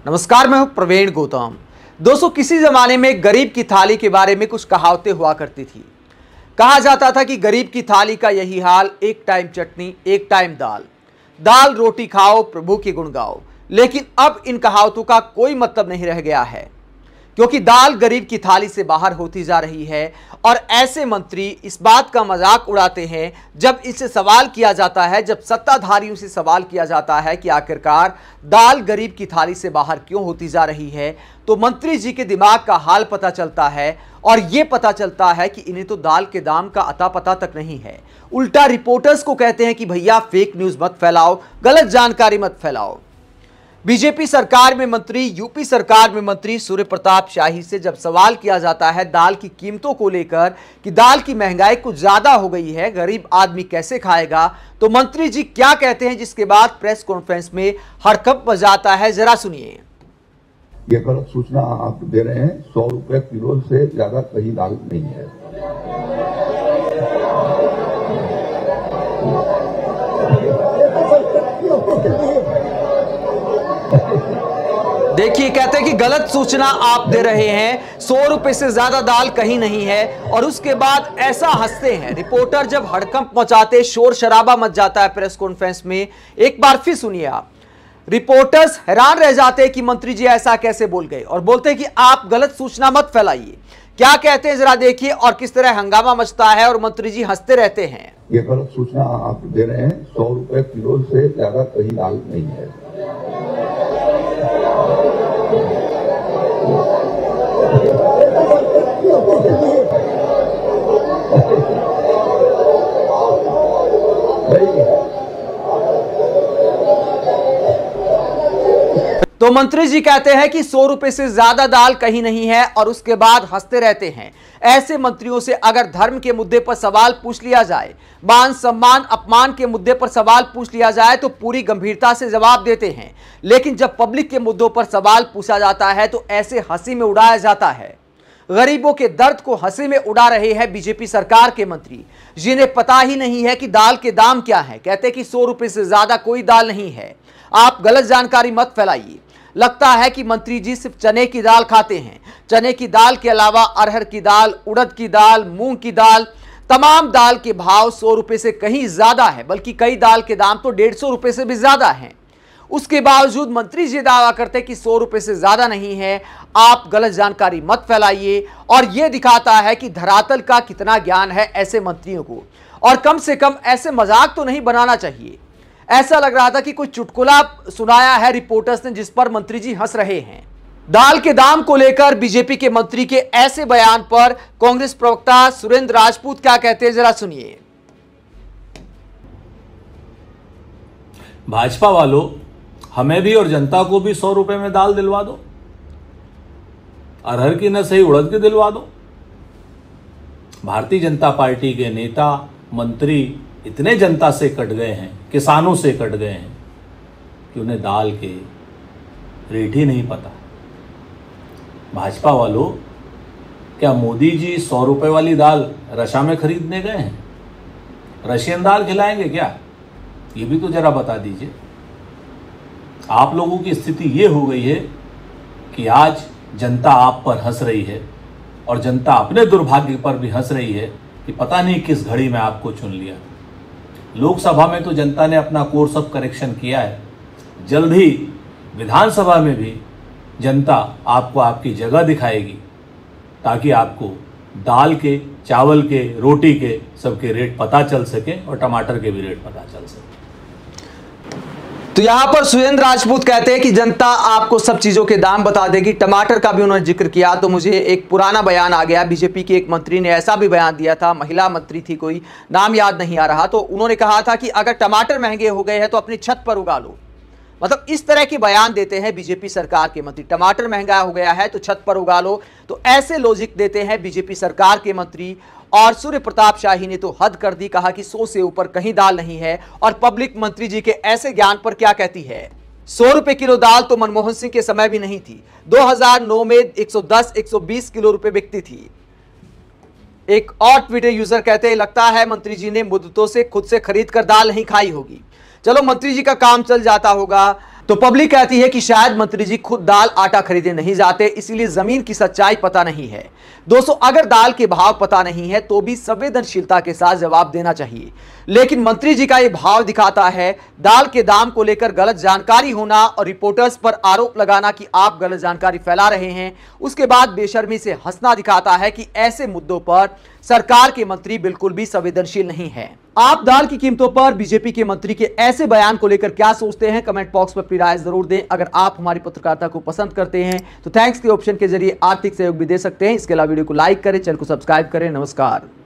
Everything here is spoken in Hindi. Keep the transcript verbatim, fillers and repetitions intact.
नमस्कार, मैं हूं प्रवीण गौतम। दोस्तों, किसी जमाने में गरीब की थाली के बारे में कुछ कहावतें हुआ करती थी। कहा जाता था कि गरीब की थाली का यही हाल, एक टाइम चटनी एक टाइम दाल, दाल रोटी खाओ प्रभु की गुण गाओ। लेकिन अब इन कहावतों का कोई मतलब नहीं रह गया है, क्योंकि दाल गरीब की थाली से बाहर होती जा रही है। और ऐसे मंत्री इस बात का मजाक उड़ाते हैं जब इनसे सवाल किया जाता है, जब सत्ताधारियों से सवाल किया जाता है कि आखिरकार दाल गरीब की थाली से बाहर क्यों होती जा रही है, तो मंत्री जी के दिमाग का हाल पता चलता है। और यह पता चलता है कि इन्हें तो दाल के दाम का अता पता तक नहीं है। उल्टा रिपोर्टर्स को कहते हैं कि भैया फेक न्यूज मत फैलाओ, गलत जानकारी मत फैलाओ। बीजेपी सरकार में मंत्री, यूपी सरकार में मंत्री सूर्य प्रताप शाही से जब सवाल किया जाता है दाल की कीमतों को लेकर कि दाल की महंगाई कुछ ज्यादा हो गई है, गरीब आदमी कैसे खाएगा, तो मंत्री जी क्या कहते हैं, जिसके बाद प्रेस कॉन्फ्रेंस में हड़कंप बजाता है, जरा सुनिए। ये गलत सूचना आप दे रहे हैं। सौ रुपए किलो से ज्यादा कहीं दाल नहीं है। देखिए, कहते हैं कि गलत सूचना आप दे रहे हैं, सौ रुपए से ज्यादा दाल कहीं नहीं है। और उसके बाद ऐसा हंसते हैं रिपोर्टर जब हड़कंप मचाते, शोर शराबा मच जाता है प्रेस कॉन्फ्रेंस में। एक बार फिर सुनिए आप। रिपोर्टर्स हैरान रह जाते हैं कि मंत्री जी ऐसा कैसे बोल गए, और बोलते हैं कि आप गलत सूचना मत फैलाइए। क्या कहते हैं जरा देखिए, और किस तरह हंगामा मचता है और मंत्री जी हंसते रहते हैं। ये गलत सूचना आप दे रहे हैं। सौ रुपए किलो से ज्यादा कहीं दाल नहीं है। तो मंत्री जी कहते हैं कि सौ रुपए से ज्यादा दाल कहीं नहीं है, और उसके बाद हंसते रहते हैं। ऐसे मंत्रियों से अगर धर्म के मुद्दे पर सवाल पूछ लिया जाए, मान सम्मान अपमान के मुद्दे पर सवाल पूछ लिया जाए, तो पूरी गंभीरता से जवाब देते हैं। लेकिन जब पब्लिक के मुद्दों पर सवाल पूछा जाता है तो ऐसे हंसी में उड़ाया जाता है। गरीबों के दर्द को हंसी में उड़ा रहे हैं बीजेपी सरकार के मंत्री, जिन्हें पता ही नहीं है कि दाल के दाम क्या है। कहते कि सौ रुपए से ज्यादा कोई दाल नहीं है। आप गलत जानकारी मत फैलाइए। लगता है कि मंत्री जी सिर्फ चने की दाल खाते हैं। चने की दाल के अलावा अरहर की दाल, उड़द की दाल, मूंग की दाल, तमाम दाल के भाव सौ रुपए से कहीं ज्यादा है, बल्कि कई दाल के दाम तो डेढ़ सौ रुपए से भी ज्यादा हैं। उसके बावजूद मंत्री जी दावा करते कि सौ रुपए से ज्यादा नहीं है। आप गलत जानकारी मत फैलाइए। और यह दिखाता है कि धरातल का कितना ज्ञान है ऐसे मंत्रियों को। और कम से कम ऐसे मजाक तो नहीं बनाना चाहिए। ऐसा लग रहा था कि कोई चुटकुला सुनाया है रिपोर्टर्स ने, जिस पर मंत्री जी हंस रहे हैं। दाल के दाम को लेकर बीजेपी के मंत्री के ऐसे बयान पर कांग्रेस प्रवक्ता सुरेंद्र राजपूत क्या कहते हैं, जरा सुनिए। भाजपा वालों, हमें भी और जनता को भी सौ रुपए में दाल दिलवा दो, अरहर की न सही उड़द की दिलवा दो। भारतीय जनता पार्टी के नेता मंत्री इतने जनता से कट गए हैं, किसानों से कट गए हैं कि उन्हें दाल के रेट ही नहीं पता। भाजपा वालों, क्या मोदी जी सौ रुपए वाली दाल रशा में खरीदने गए हैं? रशियन दाल खिलाएंगे क्या? ये भी तो जरा बता दीजिए। आप लोगों की स्थिति ये हो गई है कि आज जनता आप पर हंस रही है, और जनता अपने दुर्भाग्य पर भी हंस रही है कि पता नहीं किस घड़ी में आपको चुन लिया। लोकसभा में तो जनता ने अपना कोर्स ऑफ करेक्शन किया है। जल्द ही विधानसभा में भी जनता आपको आपकी जगह दिखाएगी, ताकि आपको दाल के, चावल के, रोटी के सबके रेट पता चल सके, और टमाटर के भी रेट पता चल सके। तो यहां पर सुरेंद्र राजपूत कहते हैं कि जनता आपको सब चीजों के दाम बता देगी। टमाटर का भी उन्होंने जिक्र किया, तो मुझे एक पुराना बयान आ गया। बीजेपी के एक मंत्री ने ऐसा भी बयान दिया था, महिला मंत्री थी, कोई नाम याद नहीं आ रहा, तो उन्होंने कहा था कि अगर टमाटर महंगे हो गए हैं तो अपनी छत पर उगा लो। मतलब इस तरह के बयान देते हैं बीजेपी सरकार के मंत्री। टमाटर महंगा हो गया है तो छत पर उगा लो, तो ऐसे लॉजिक देते हैं बीजेपी सरकार के मंत्री। और सूर्य प्रताप शाही ने तो हद कर दी, कहा कि सौ से ऊपर कहीं दाल नहीं है। और पब्लिक मंत्री जी के ऐसे ज्ञान पर क्या कहती है। सौ रुपए किलो दाल तो मनमोहन सिंह के समय भी नहीं थी। दो हज़ार नौ में एक सौ दस एक सौ बीस किलो रुपए बिकती थी। एक और ट्विटर यूजर कहते हैं, लगता है मंत्री जी ने मुद्दतों से खुद से खरीद कर दाल नहीं खाई होगी। चलो मंत्री जी का काम चल जाता होगा, तो पब्लिक कहती है कि शायद मंत्री जी खुद दाल आटा खरीदने नहीं जाते, इसीलिए जमीन की सच्चाई पता नहीं है। दोस्तों, अगर दाल के भाव पता नहीं है तो भी संवेदनशीलता के साथ जवाब देना चाहिए, लेकिन मंत्री जी का यह भाव दिखाता है दाल के दाम को लेकर गलत जानकारी होना और रिपोर्टर्स पर आरोप लगाना कि आप गलत जानकारी फैला रहे हैं। उसके बाद बेशर्मी से हंसना दिखाता है कि ऐसे मुद्दों पर सरकार के मंत्री बिल्कुल भी संवेदनशील नहीं है। आप दाल की कीमतों पर बीजेपी के मंत्री के ऐसे बयान को लेकर क्या सोचते हैं? कमेंट बॉक्स में अपनी राय जरूर दें। अगर आप हमारी पत्रकारिता को पसंद करते हैं तो थैंक्स के ऑप्शन के जरिए आर्थिक सहयोग भी दे सकते हैं। इसके अलावा वीडियो को लाइक करें, चैनल को सब्सक्राइब करें। नमस्कार।